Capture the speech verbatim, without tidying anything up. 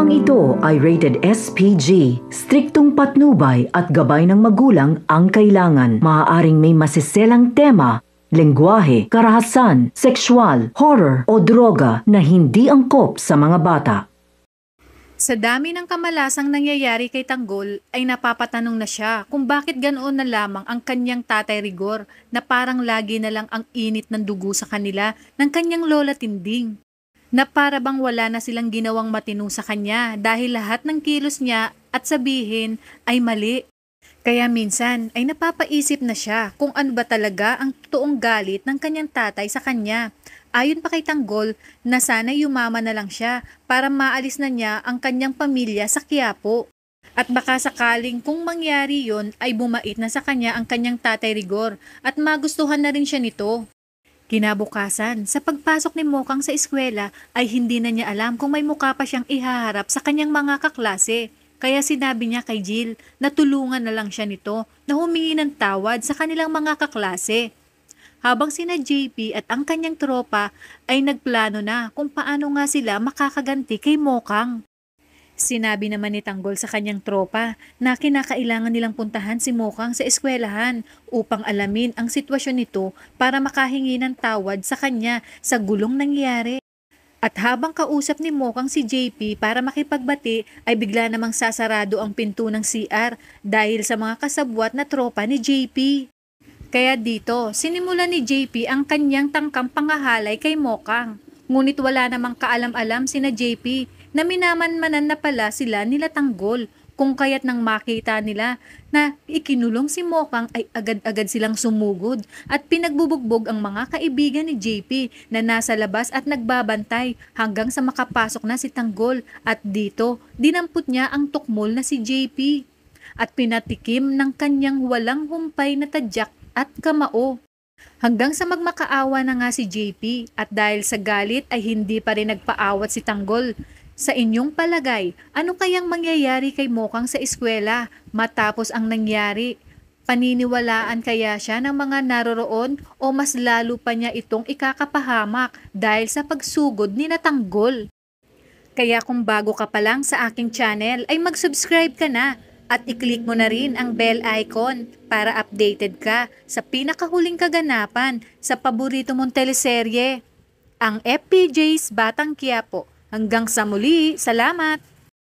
Programang ito ay rated S P G. Striktong patnubay at gabay ng magulang ang kailangan. Maaaring may masiselang tema, lengguwahe, karahasan, sexual, horror o droga na hindi angkop sa mga bata. Sa dami ng kamalasang nangyayari kay Tanggol ay napapatanong na siya kung bakit ganoon na lamang ang kanyang tatay Rigor na parang lagi na lang ang init ng dugo sa kanila ng kanyang lola Tinding. Na para bang wala na silang ginawang matino sa kanya dahil lahat ng kilos niya at sabihin ay mali. Kaya minsan ay napapaisip na siya kung ano ba talaga ang totoong galit ng kanyang tatay sa kanya. Ayon pa kay Tanggol na sana yumaman na lang siya para maalis na niya ang kanyang pamilya sa Quiapo. At baka sakaling kung mangyari yon ay bumait na sa kanya ang kanyang tatay Rigor at magustuhan na rin siya nito. Kinabukasan, sa pagpasok ni Mokang sa eskwela ay hindi na niya alam kung may mukha pa siyang ihaharap sa kanyang mga kaklase. Kaya sinabi niya kay Jill na tulungan na lang siya nito na humingi ng tawad sa kanilang mga kaklase. Habang sina J P at ang kanyang tropa ay nagplano na kung paano nga sila makakaganti kay Mokang. Sinabi naman ni Tanggol sa kanyang tropa na kinakailangan nilang puntahan si Mokang sa eskwelahan upang alamin ang sitwasyon nito para makahingi ng tawad sa kanya sa gulong nangyari. At habang kausap ni Mokang si J P para makipagbati ay bigla namang sasarado ang pinto ng C R dahil sa mga kasabwat na tropa ni J P. Kaya dito, sinimula ni J P ang kanyang tangkang pangahalay kay Mokang. Ngunit wala namang kaalam-alam sina J P na minamanmanan na pala sila nila Tanggol. Kung kaya't nang makita nila na ikinulong si Mokang ay agad-agad silang sumugod at pinagbubugbog ang mga kaibigan ni J P na nasa labas at nagbabantay hanggang sa makapasok na si Tanggol at dito dinampot niya ang tukmol na si J P at pinatikim ng kanyang walang humpay na tadyak at kamao. Hanggang sa magmakaawa na nga si J P at dahil sa galit ay hindi pa rin nagpaawat si Tanggol. Sa inyong palagay, ano kayang mangyayari kay Mokang sa eskwela matapos ang nangyari? Paniniwalaan kaya siya ng mga naroroon o mas lalo pa niya itong ikakapahamak dahil sa pagsugod ni na Tanggol? Kaya kung bago ka pa lang sa aking channel ay mag-subscribe ka na at i-click mo na rin ang bell icon para updated ka sa pinakahuling kaganapan sa paborito mong teleserye, ang F P J's Batang Quiapo. Hanggang sa muli, salamat!